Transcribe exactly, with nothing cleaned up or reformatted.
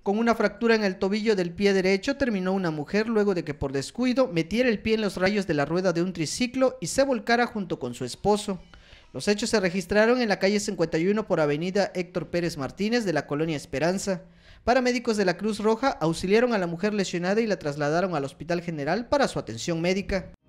Con una fractura en el tobillo del pie derecho terminó una mujer luego de que por descuido metiera el pie en los rayos de la rueda de un triciclo y se volcara junto con su esposo. Los hechos se registraron en la calle cincuenta y uno por avenida Héctor Pérez Martínez de la colonia Esperanza. Paramédicos de la Cruz Roja auxiliaron a la mujer lesionada y la trasladaron al Hospital General para su atención médica.